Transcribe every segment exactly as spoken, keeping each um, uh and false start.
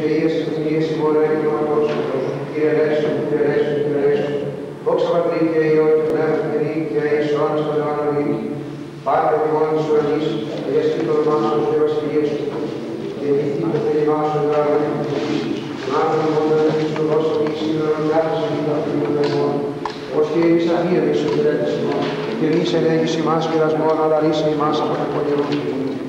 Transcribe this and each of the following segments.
και ίες της Θείας συμμορέ και ονόματός σου, Κύριε ελέησον, Κύριε ελέησον, Κύριε ελέησον. Δόξα Πατρί και Υιό και Πνεύμα και Νύχη και εις αιώνας των αιώνων αμήν. Πάτερ ημών της ουρανής, αγιαστεί το όνομά σου και η βασιλεία σου. Διηγηθεί το θέλημά σου εν γράμμα και της τον άνθρωπο μόνο να δείξει το δώσο και σήμερα να κάθεσαι και τα φίλια των ημών. Ως και εμείς αμύαβες ο Κύριος ημών, και εμείς ενέγεις ημάς πειρασμόν, αλλά ρίσε ημάς από τον πονηρό του.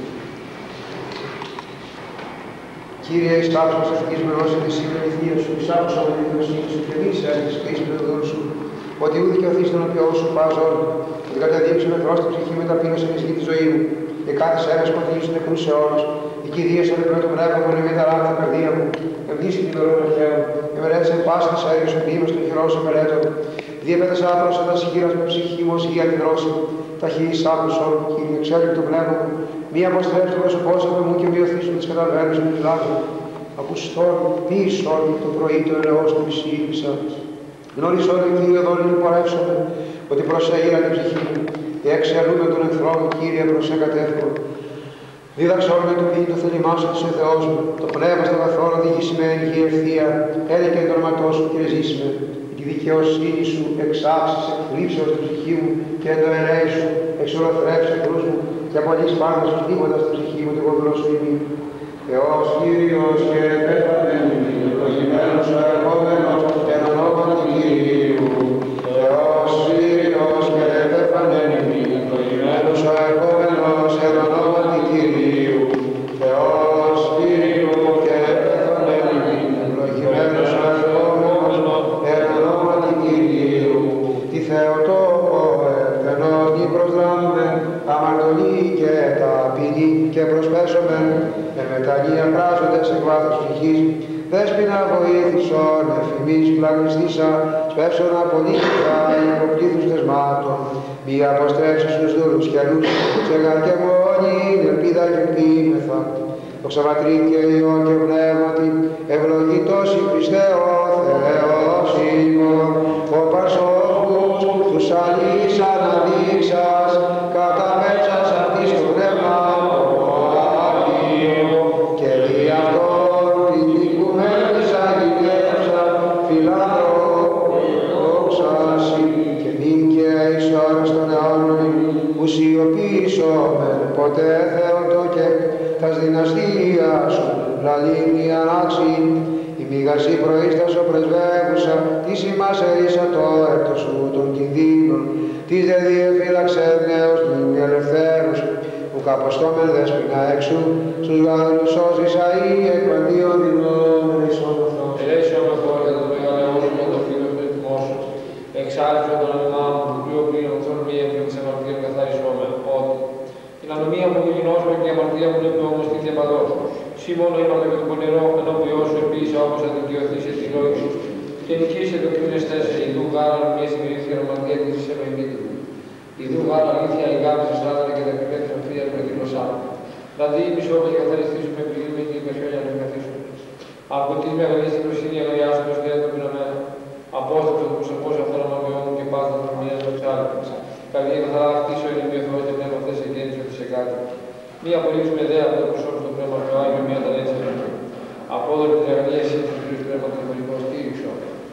Κύριε, εις τάψος μας ευτυχισμένος εν τη σήμερα θεία σου, εις άκουσα με τη δικαιοσύνη σου και εμείς έστεις κρίσης με το δώρο σου, ότι ούτε και οθείς τον οποίο σου πας όλο, ότι καταδείξε με τρώστη ψυχή με ταπείνωση εν ισχύ τη ζωή μου, και κάθε σέρες σκοτεινής του νεκρούς αιώνας, η Κυρία σε με το πνεύμα μου είναι τα λάθη καρδία μου, ευνήσει την ορών αρχαίου, εμερέτησε πάση της έργης ο ποίημος των χειρών σε μερέτω, διέπετες άπλος εν τα συγχείρας με ψυχή μου ως υγεία την δρόση, ταχύης άκουσον, Κύριε, εξέλιξε το πνεύμα μου, μία αποστρέψει το πρόσωπό σου μου και μειωθείς με τις καταβαίνεις μου λάθη. Ακουστόν, μίσον το πρωί το ελαιός του ψήφισα. Γνώρισον την Κύριε δόλη μου πορεύσομαι, ότι προς αήρα την ψυχή μου, και εξελούμε τον εχθρό μου, Κύριε, προς εκατεύχον. Δίδαξον με το ποιήν το θέλημά σου της Θεός μου, το πνεύμα στον καθόλου οδηγήσει με ενική ευθεία, έλεκε το όνοματό σου, Κύριε, ζήσει με. Τη δικαιοσύνη σου εξάψεις εκφλήψεως την ψυχή μου και εν το ελέη σου εξολοθρέψει εκρούς μου και απολύς πάνω σου τίποτα στην ψυχή μου το κοντρό σου ημί. Θεός Κύριος και επέφανεμι, ευλογημένος ο ερχόμενος εν ονόματι Κυρίου. Θεός Κύριος και επέφανεμι, ευλογημένος ο ερχόμενος εν ονόματι Κυρίου. Θεός Κύριος και επέφανεμι, ευλογημένος ο ερχόμενος εν ονόματι Κυρίου. Τι Θεοτόκο ευθενόνι προσδράμμεν, αμαρτωλή και ταπεινή και προσπέσομεν, με μεταλλία πράζοντες εκ βάθος ψυχής, δέσποινα βοήθησον, εφημείς πλαγνιστήσα, σπεύσον απολύτικα υποπλήθους δεσμάτων, μη αποστρέψεις τους δούλους καιρούς, σε γαρκεμόνη ελπίδα και κτήμεθα. Δόξα Πατρί και Υιό και Πνεύματι, ευλογητός η Χριστέ ο Θεός ημών, ο Παρσόφους τους αλείς αναδείξας, καταπέμψας αυτής το πνεύμα ο Άγιο, και δι' αυτόν την οικουμένης αγγελεύσα, φιλάνθρωπο δόξασι, και μην και εις ώρες των αιώνων, ουσιοποιήσομεν ποτέ Θεότο και τας δυναστεία σου, λαλήνη ανάξι, η μηγασή προείστασο πρεσβεύουσα, της ημάς ερίσα το έρτος σου των κινδύνων, της δε διεφύλαξε νέος νυν ελευθέρους, που καποστόμεν δέσποινα έξω, στους γαδελούς σώζεις αΐ, εκπαντίον δεινών ελέησον αυτό. Ελέησον αυτό για το μεγάλο αιώνα και το φίλο του εθνό σου, εξάλληψε τον ονομά μου, του πλοίου πλήρων θορμία και της αμαρτίας καθαριζόμεν, ότι την ανομία μου γινώσουμε και η αμαρτία μου είναι όμως τη διαπαδός. Σύ μόνο είπαμε με το πονηρό ενώπιό σου, επίσης όπως θα δικαιωθείς τη λόγη σου, και νικήσε το ποιούνες τέσσερι, ιδού γάρα μια συγκρίθεια ρομαντία της εμενήτου. Ιδού γάρα αλήθεια η γάμη σου στάδανε και τα κρυβέτη σοφίας με την οσάρα. Δηλαδή η μισόμες και καθαριστήσουμε επειδή με την υπεσιόνια να καθίσουμε. Από τη μεγαλύτερη στην προσύνη αγαλιάσουμε και το πεινωμένο. Απόσταψε το προσωπό σου αυτόν αμαρτιών μου και πάντα τον μία στο εξάλληψη. Καλή θα χτίσω η λυπή Θεός και πνεύμα αυτές εγγέννησε ότι σε κάτι. Μία απολύξουμε ιδέα από το προσώπου στο πνεύμα του Άγιου, μία τα έτσι είναι. Απόδοτη την αγαλία εσύ του Κύριου πνεύμα του Θεολογικού στήριξο.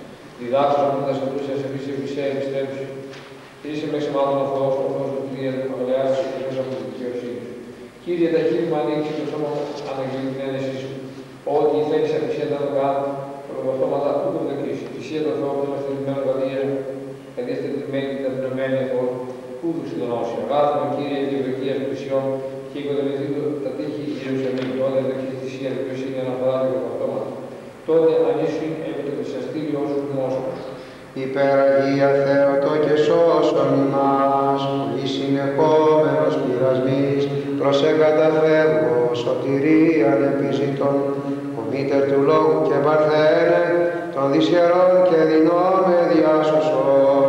Διδάξω μου τα σωτούσια σε φύση φυσέ επιστρέψει. Είσαι με ξεμάτων ο Θεός, ο Θεός του Κύριε, του αγαλιάσει και μέσα από την δικαιοσύνη. Κύριε, τα χείλη μου ανοίξει το σώμα αναγγείλει την ένεσή σου. Ό,τι θέλεις αφησία να το κάνω, προβαστώματα ούτω δεκρίσει. Φυσία το Θεό που είμαστε λυμμένοι βαδία, γιατί είστε λυμμένοι τα δυναμένη Θεό, ούτω συντονώσει. Αγάθαμε Κύριε, τη ευδοκία πλησιών και οικοδομηθεί τα τείχη Ιερουσαλήμ. Τότε δεχτεί θυσία δικαιοσύνη αναφορά και προβαστώματα. Τότε ανήσουν επί το θυσιαστήριό σου γνώσεως. Υπεραγία Θεότο και σώσον ημάς, η συνεχόμενος πειρασμής, προς εγκαταφεύγω σωτηρίαν επιζητών, ο μήτερ του λόγου και παρθένε, των δυσχερών και δεινώμε διάσωσον.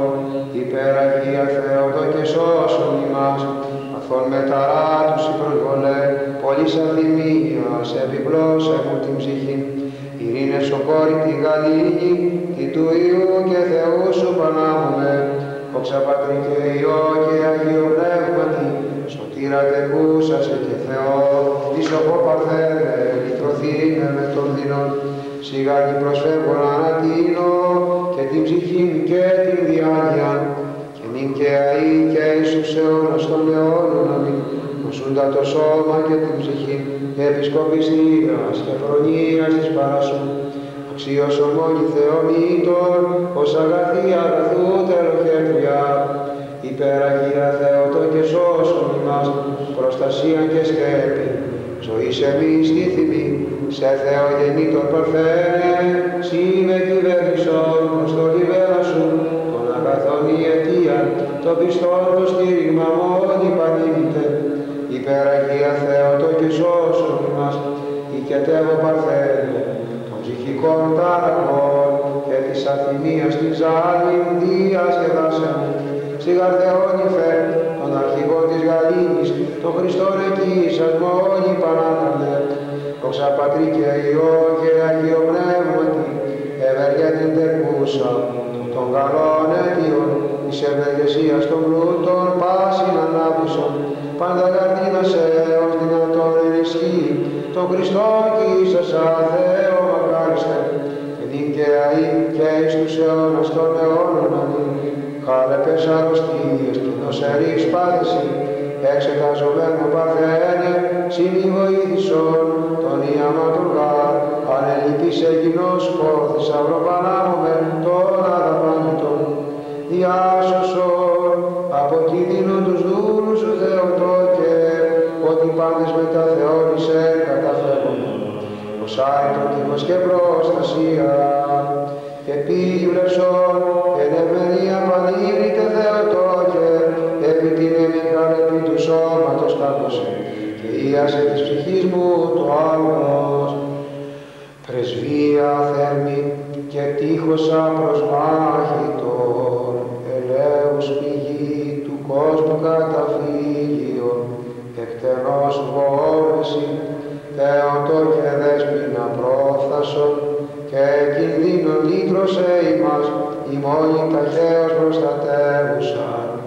Υπεραγία Θεότο και σώσον ημάς, αθών μεταρά τους η προσβολέ, πολλής αθυμίας επιπλώσε μου την ψυχή. Ειρήνε σοκόρη τη γαλήνη, τη του Υιού και Θεού σου πανάμουμε, δόξα Πατρί και Υιό και Αγίο Πνεύματι, σωτήρα τεκούσασε και Θεό, τη σοφό παρθένε, λυτρωθήνε με των δεινών. σιγάκι προσφεύγω να ανατείνω και την ψυχή και την διάνοια και νυν και αεί και εις τους αιώνας των αιώνων αμήν. Νοσούντα το σώμα και την ψυχή επισκοπιστίας και προνοίας της παρασού. Αξίως ομόνη Θεομήτων, ως αγαθή αγαθού τελοχέτρια, υπεραγία Θεότο και σώσον ημάς, προστασία και σκέπη. Ζωής εμείς τη θυμή, σε Θεογεννήτων παρθένε, σύ με κυβέρνησον, ως το λιβέλα σου, των αγαθών η αιτία, το πιστόν το στήριγμα μόνοι πανήμητε. Υπεραγία Θεότο και σώσον ημάς, οικετεύω παρθένε, των ψυχικών ταραχών και της αθυμίας την ζάλην διασκεδάσεν. Σιγαρ Θεόν υφέ, των αρχηγών της Γαλήνης, των Χριστών εκείσας μόνοι πανάναλε. Δόξα Πατρί και Υιό και Αγίο Πνεύματι, ευεργέ την τεκούσα, των καλών αιτίων, της ευεργεσίας των πλούτων, πάσιν ανάπτυσσον, πάντα καρτίνασε ως δυνατόν ενισχύ, τον Χριστόν κι ίσασα Θεό μακάριστε, και νυν και αεί και εις τους αιώνας των αιώνων αμήν. Χάλεπες αρρωστίες, νοσερής πάθηση, εξεταζομένο παρθένε, σημεί βοήθησον, τον ιαματουργάρ, ανελειπής εγινός πόθης, αυροπανάμουμε τον αδαπάνητον. Διάσωσον, από κίνδυνο τους δούλους σου Θεοτό και, ότι πάντες μετά θεώρησε καταφεύγουν. Ως άητο τύχος και προστασία, επίβλεψον, εν ευμενία πανήρυτε Θεοτό και, επί την εμικράν επί του σώματος τάπωσε, και ίασε της ψυχής μου το άγνος. Πρεσβεία θερμή και τείχοσα προσμάχητον, ελέους πηγή του κόσμου καταφύγιον, εκτενώς βόλεση, Θεοτό και δέσποινα πρόφθασον, και κινδύνων λύτρωσε ημάς, ημώνη ταχαίως προστατεύουσα.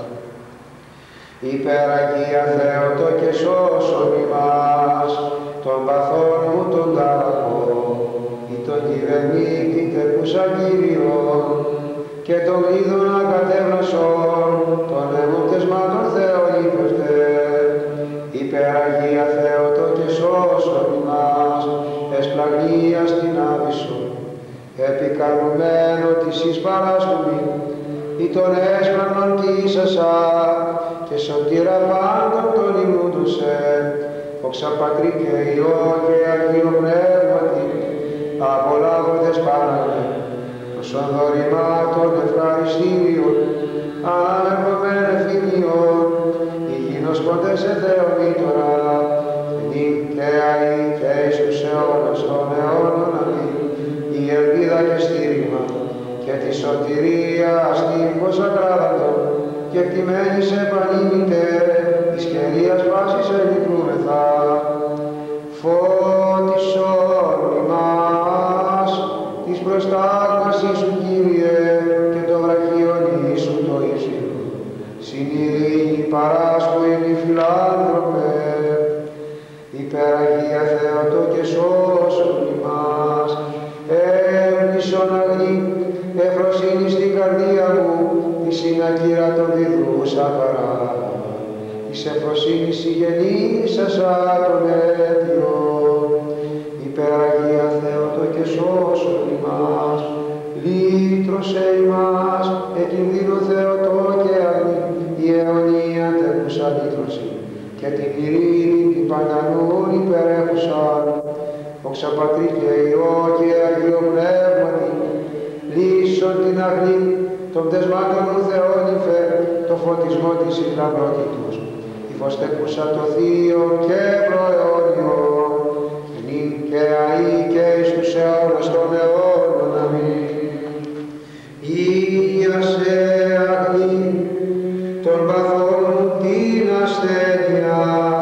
Υπεραγία Θεοτό και σώσον ημάς, των παθών μου τον ταραχών, ή τον κυβερνήτη τεκούσα Κύριον, και των κλείδων ακατέβρασον, των αιμοπτεσμάτων Θεολήθωστε. Υπεραγία Θεοτό και σώσον ημάς, εσπλαγνίας την άβυσσον, επικαλουμένο της εις παράσκουμη, ή τον έσπλαγνον τίσασα, και σωτήρα πάντων των ημούντουσε, δόξα Πατρί και Υιό και Αγίο Πνεύματι, απολάβοντες πάρανε, των δωρημάτων ευχαριστήριων, αναμερχομέν ευθυμιών, υγιεινος ποντές σε Θεομήτωρα, νυν και αεί και εις τους αιώνας των αιώνων αμήν, η ελπίδα και στήριγμα, και τη σωτηρία στίχος ακράδαντον, και κτημένη σε πανήμητε, της κερίας πάσης ελικρούμεθα. Φώτισον ημάς, της προστάκασης σου Κύριε, και το βραχιονί σου το ίσιο. Συν ειρήνη παράσκου ημί φιλάνθρωπε, υπεραγία Θεοτό και σώσον ημάς, έμπλησον αγνή, εφροσύνη στην καρδία μου, τη συνακύρα των διδρούσα χαρά, της εφροσύνης η γεννήσασα των αίτιων. Υπεραγία Θεοτό και σώσον ημάς, λύτρωσε ημάς, εκινδύνου Θεοτό και αγνή, η αιωνία τεκούσα λύτρωση, και την ειρήνη την παντανούν υπερέχουσαν. Δόξα Πατρί και Υιό και Αγίο Πνεύματι, λύσον την αγνή των πτεσμάτων μου Θεόνυφε, το φωτισμό της υγραπλότητος, υφοστεκούσα το Θείο και προαιώνιο, και νυν και αεί και εις τους αιώνας των αιώνων αμήν. Ίασε αγνή των παθών μου την ασθένεια,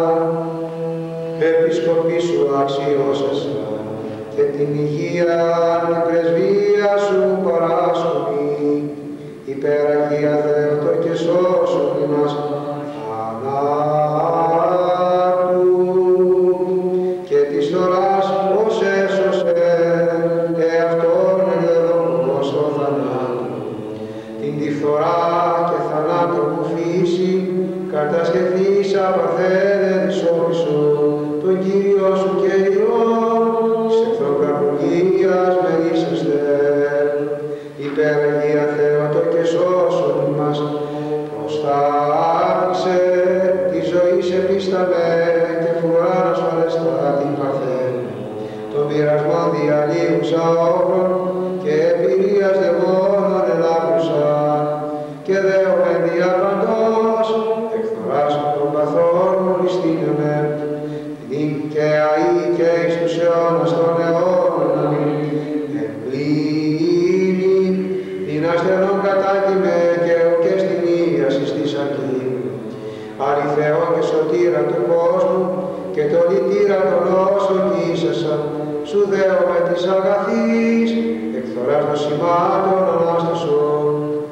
επισκοπή σου αξιώσασα, και την υγεία την πρεσβεία σου παράσκοπη. Υπεραγία Θεοτό και σώσον ημάς, θανάτου, και της θωράς ως έσωσε, φθορά και θανάτου που φύση, κατασκευής απαθέδε δυσόπισο, τον Κύριο σου και Υιόν, σε εχθροκαπουλίας μερίσαστε. Υπεραγία Θεότο και σώσον μας, προστάτησε τη ζωή σε πίσταμε και φρουράν ασφαλεστά την παρθένου. Τον πειρασμό διαλύουσα όπλων και εμπειρίας δαιμόνων ελάβουσαν και δέομαι διαπαντός εκθοράς των παθών μου ληστήνεμε δίκαια ή και εις τους αιώνας των αιώνων εμπλήνει την ασθενών κατάκυμε και ουκέ στην ίαση στη σακή. Αληθεό και σωτήρα του κόσμου και το λυτήρα των όσων κοίσασαν, σου δέομαι της αγαθής, εκθοράς των σημάτων ανάστασον.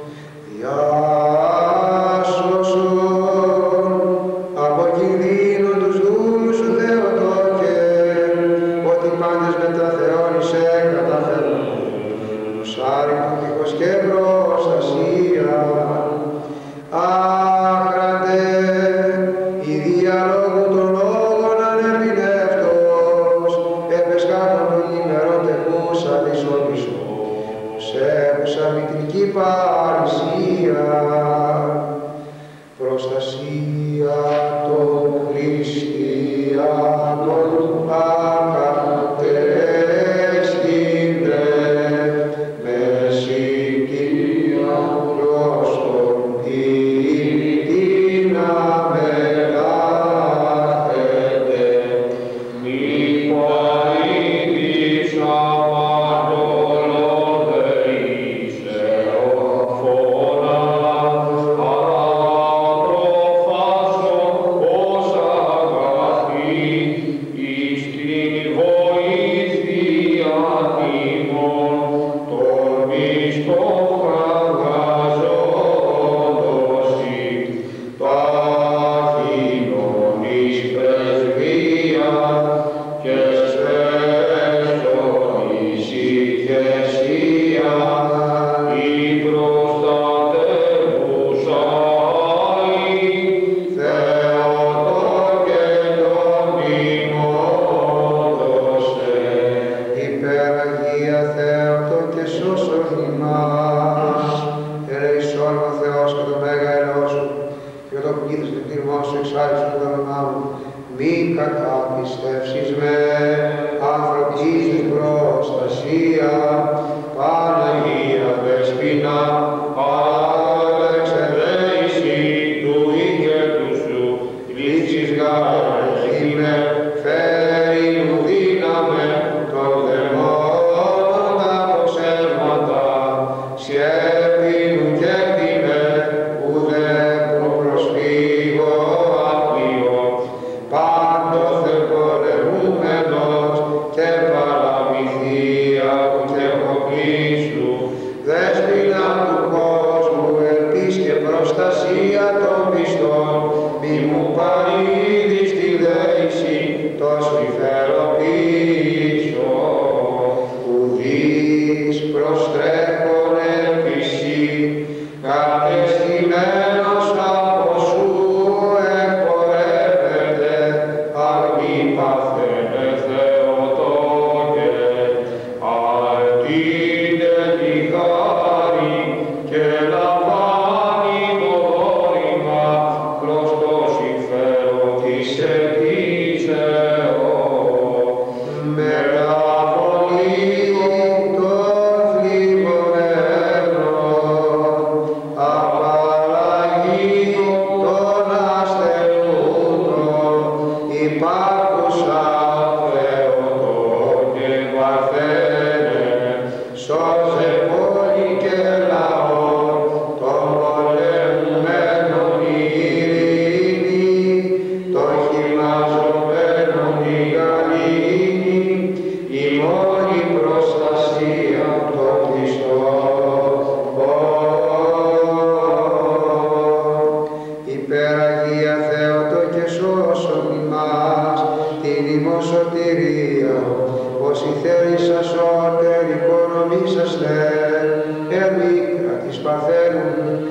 Διάσωσον από κινδύνου τους δούλους σου Θεοτόκε, ότι πάντες μετά θεώνησε καταφέρουν. Τους άρρητον τείχος και προστασία. Άχραντε, η διαλόγου των λόγων ανερμηνεύτος, επεσκάτων των ημερών τεκούσα δυσόπισο, σέβουσα μητρική παρησία, προστασία των χριστιανών ακατέστηνε, μεσητεία προς τον την αμεγάθετε, μη παρήδης αμαρτωλών δεήσε οφόνα, ανατροφάσον ως αγαθή, εις την βοήθεια τιμών, των μισθών χαργαζόντωση, ταχύνων εις πρεσβεία και στρέψον εις ηγεσία, η προστατεύουσα Θεότοκε των ημών δώσε. Υπεραγία Θεότο και σώσον ημάς, ελεησόν ο Θεός και το μέγα ελαιό σου, και το πλήθος και κτήρμό σου εξάλληψον το όνομά μου. Μη καταπιστεύσεις με ανθρωπής προστασία, Παναγία Δεσποινα, αλεξεδέηση του ήγετου σου, λύσεις γαρεθήμε, φέρει μου δύναμε, των δαιμόνων τα αποξέρματα, σιέπινου και κτήμε, ουδέ που προσφύγω απείο, πάντοθε πολεμούμενος και παραμυθία που και οπλίσου, δέσποινα του κόσμου, ελπίς και προστασία των πιστών, μη μου παρήδεις τη δέηση, τόσο υφεροποιήσω, ουδείς προστρέχον ελπισί, κατεστημένος από σου εκπορεύεται, αν μη παθαίνε Θεοτόκε, αρτείτε τη χάρη και λαμβάνει το δόρημα προς το συμφέρον της εκκλησεώς. Μεταβολή των θλιβωμένων, απαλλαγή των ασθενούντων, υπάρχουσα Θεοτόκε Παρθένε, σώζε πόλη και λαό, των πολεμουμένων η ειρήνη, των χυμαζομένων η γαλήνη, η μόνη προστασία των πιστών. Υπεραγία Θεότο και σώσον ημάς, την ημών σωτηρία, όσοι θέλησαν σώτερ οικονομήσαστε, εμίκρα της Παρθένου,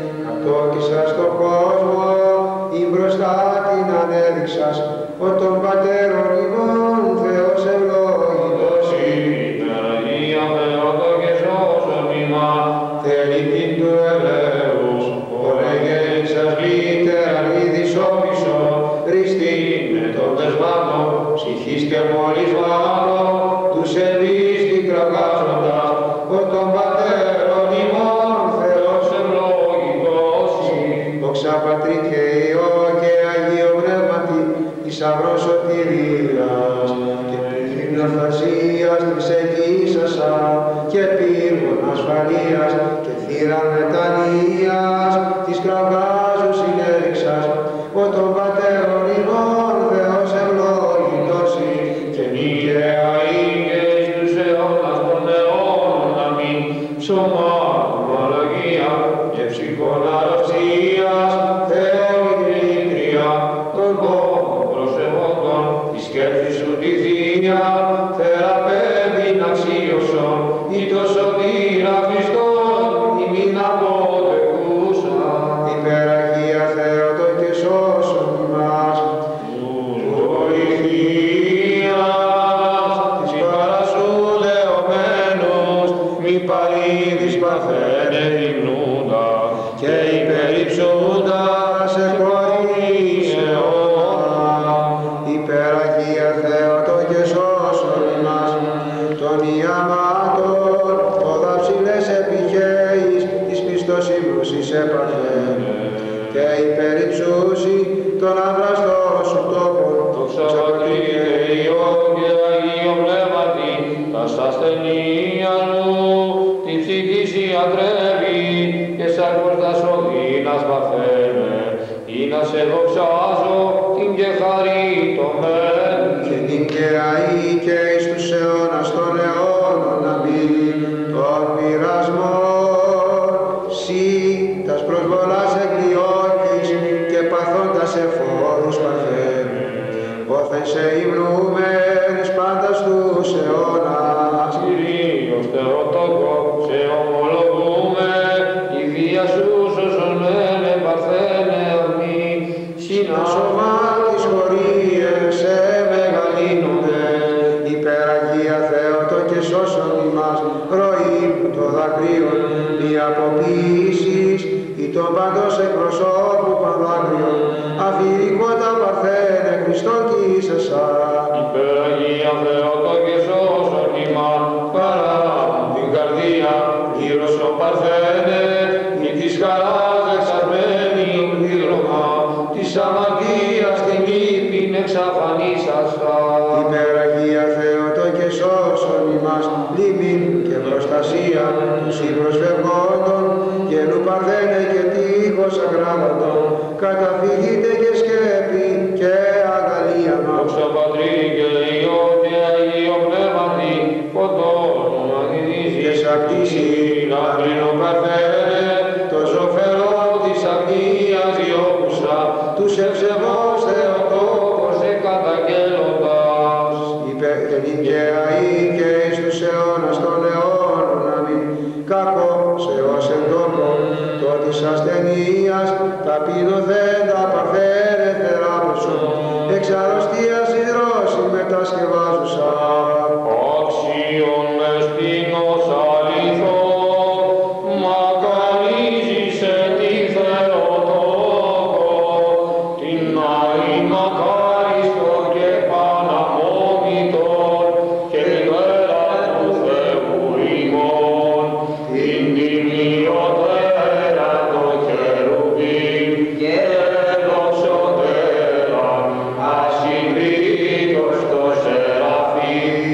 κραυγάζοντα, ο των πατέρων ημών Θεός ευλογητός η. Δόξα Πατρί και Υιό και Αγίο Πνεύματι, θησαυρός σωτηρίας και πλήθυνη ορθασίας της εκείσασα και πύργων ασφαλείας και θύραν μετανοίας της κραυγάζου συνέδειξας, ο των πατέρων ημών Θεός ευλογητός η. Και νίκαια είναι εις τους αιώνας των αιώνων, αμήν. Σωμάτων αλλαγία και ψυχών αρρωστίας, Θεέ και λύτρια των κόμων προσευόντων, η σκέψη σου τη θεία, θεραπεύειν αξίωσον, ή το σωτήρα Χριστόν, ημίν αποδεκούσα. Υπεραγία Θεότο και σώσον ημάς, βοηθείας της παρασού δεωμένους, μη παρήδης παθαίνε γυμνούντα και υπερυψούντα σε χωρίς αιώνα. Υπεραγία Θεότο και σώσον ημάς, των ιαμάτων, ο δαψιλές επιχέης, της πιστός ύμνουσης επαθαίνε, και υπερυψούσι τον αβραστό σου τόπον, Δόξα Πατρί και Υιό και Αγίο Πνεύματι, τας ασθενείας μου, τη ψυχή σου ιατρεύει και σαρκός τα σωδίνας παθαίνε, ή να σε δοξάζω την και χαρίτωμεν. και νικαία ή και εις τους αιώνας των αιώνων αμήν, των πειρασμών, σύ τας προσβολάς εκδιώκεις και παθώντας εφόρους παθαίνε, όθεν σε υμνούμενες πάντας τους αιώνας. Κυρίως Θεοτόκο, σε ομολογούμε, η βία σου σωσομένε παρθένε αμήν. Τα σώμα της χωρίες σε μεγαλύνονται, υπεραγία Θεότο και σώσον ημάς, ροή το δακρύων, μη αποποίησης, ή τον παντός εκπροσώπου πανδάκρυων, αφηρικότα παρθένε Χριστόν κοίσασα. Υπεραγία Θεότο και σώσον ημάς, παρά την καρδία, γύρωσον παρθένε, ή της χαράς εξαρμένη δίδρωμα, της αμαρτίας την ύπην εξαφανίσασα. Υπεραγία Θεότο και σώσον ημάς, λίμνην και προστασία τους υπροσφευγόντων, γελού παρθένε και τείχος ακράδαντων, καταφυγείτε και σκέπη και αγαλία μας. Δόξα Πατρί και Υιό και Αγίο Πνεύματι, φωτόν μαγνητίζει Και σακτήσει να κρίνω παρθένε, το ζωφερό της αγνίας διώκουσα, τους ευσεβώς Θεοτόκος εκαταγγέλλοντας. Υπερνικαία ή και εις τους αιώνας των αιώνων αμήν, κακό σε ως εν τόπο, το της ασθενείας, τα πίνωθέντα παρθένε θεράπευσον, εξ αρρωστίας υδρώσει μετασκευάζουσα. Άξιον μεστήνος αληθών, μακαρίζεις εν τη Θεοτόκο, την άη μακάριστο και παναμόμητον, και γέρα του Θεού ημών, την τιμιωτέρα των χερουβίμ, και δοξωτέρα, ασυγκρίτως το σεραφείμ.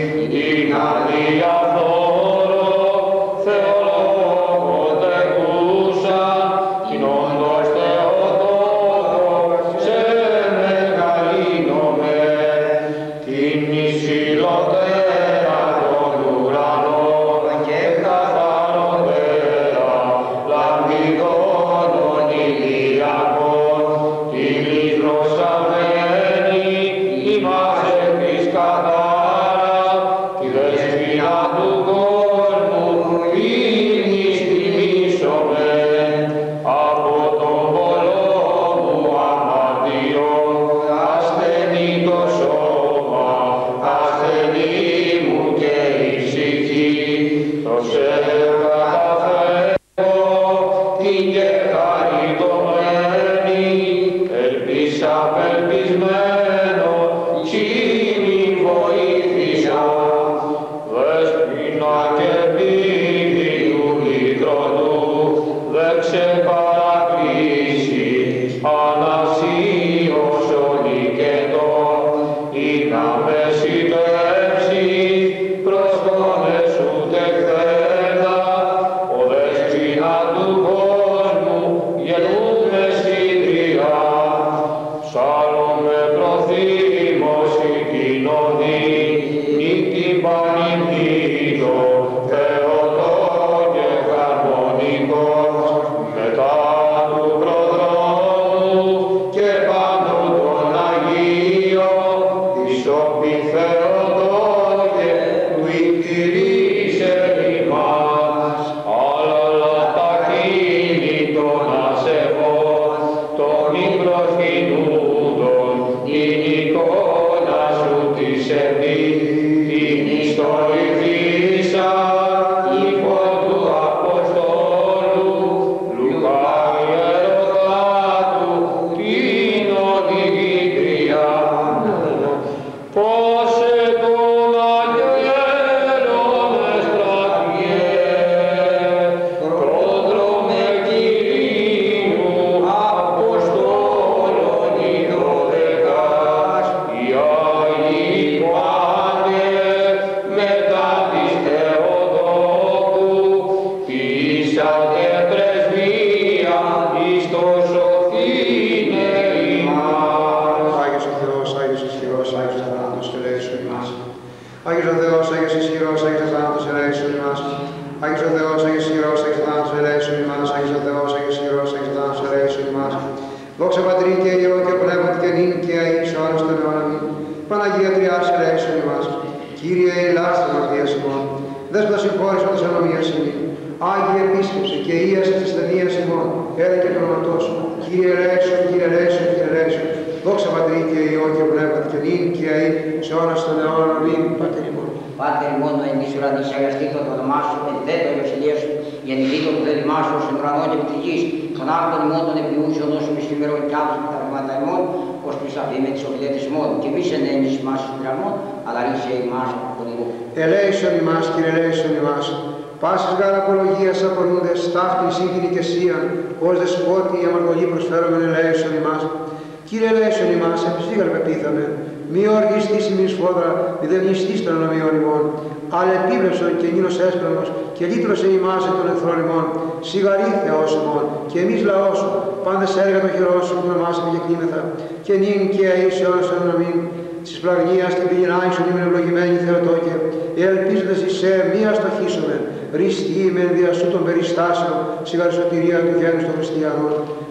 Ελέησον ημάς, Κύριε, ελέησον ημάς. Πάσης γάρ απολογίας απολούντες, ταύτην σύγκιν οικεσίαν, ως δεσπότη η αμαρτωλή προσφέρομεν ελέησον ημάς. Κύριε, ελέησον ημάς, επισήγαλ πεπίθαμε, μη οργιστής ημίν σφόδρα, μη δεν νηστής των ανομίων ημών, αλλά επίβλεψον και γίνος έσπρανος, και λύτρωσε ημάς εκ των εχθρών ημών, σιγαρή Θεός ημών, και εμείς λαός σου, πάντες έργα των χειρών σου που εμάς επικεκλήμεθα, και νυν και αείς σε όνος των ανομίων, της πλαγνίας την πηγενάη σου νήμεν ευλογημένη Θεοτόκε, ελπίζοντας εις σε μία στοχίσομεν, ριστή μεν δια σου των περιστάσεων, σιγαρ σωτηρία του γένους των χριστιανών.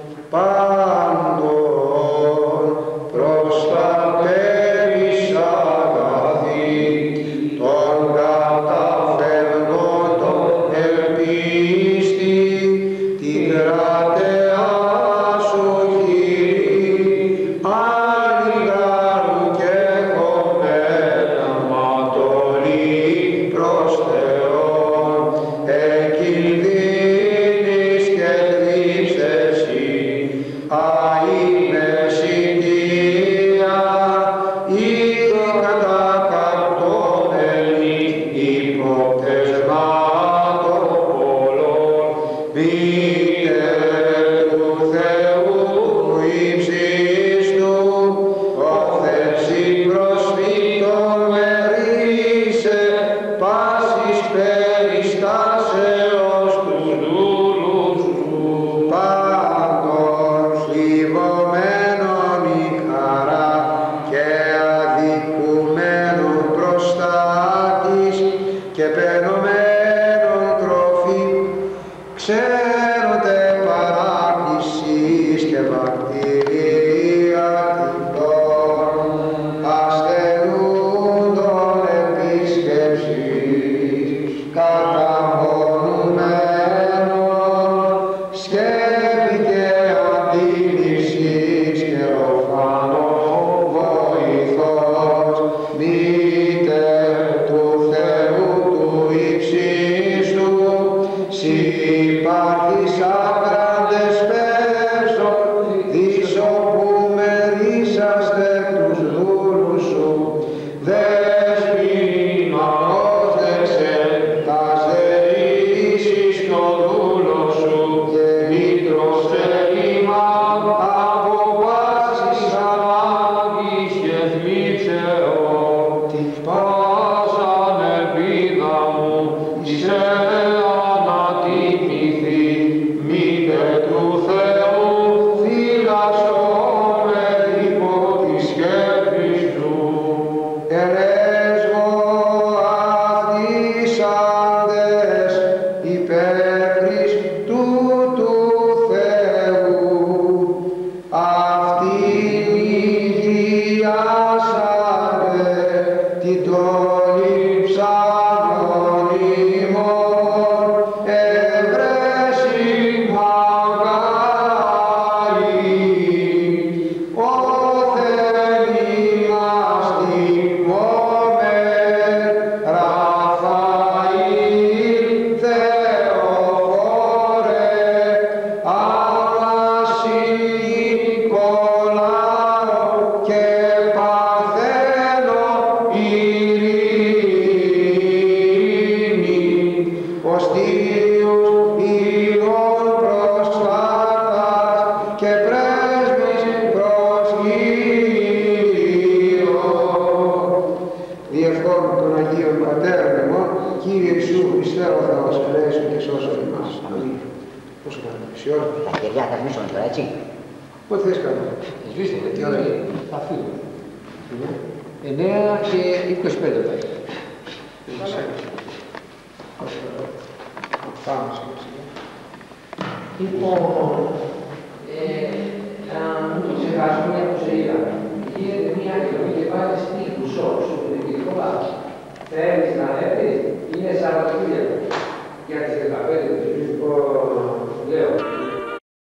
Πάντων προστατεύεις αγαθή, των καταφευνόντων ελπίστη, την κρατεά σου Κύριε, αλληγάρου και κομμένα ματολή προς Θεόν, εκκινδύνης και θλίψεσι, αημεσιτία, ήδη κατακαπτώμενοι υποπτεσμάτων πολλών, πείτε του Θεού υψίστου, όθεση προσφύτων μερίσε, πάσης περιστάσεως τους δούλους σου. Πάντων θλιβωμένων η χαρά και αδικουμένων μπροστά της και περνωμένων τροφή, ξέρονται παράκλησης και βακτηρία τυπών, ασθενούντων επίσκεψης, καταπονουμένων, σκέπη και αντίληψης και οφανών βοηθός, μήτε του Θεού του υψίστου, σοι υπάρχεις άκραντες πέσων, δις όπου μερίσαστε τους δούλους σου, δεσποιήν πρόσδεξε τα εχθρές υπέρ Χριστού του Θεού. Αυτήν υγιάσατε την τόλη ψαλών ημών, ευρέσει μακάρι. Όθεν ημάστη μόμεν, Ραφαήλ Θεοφόρε, Ανασύη Νικολάου και Παρθένο ειρήνη, οστίους ήλων προστάτας και πρέσβης προς Κύριον. Διευχών των Αγίων Πατέρων ημών, Κύριε Ιησού Χριστέ ο Θεός, ελέησον και σώσον ημάς. Αμήν. Πόσο κάνουμε, μισή ώρα. Τα χεριά θα σβήσουμε τώρα, έτσι. Πότε θες κάνουμε. Σβήστε, Τι ώρα είναι. θα φύγουμε. εννέα και είκοσι πέντε θα είναι. Πάμε σιγά σιγά. Λοιπόν, ε, να μην το ξεχάσουμε, όπως είδαμε, γίνεται μια εκλογή και πάλι στη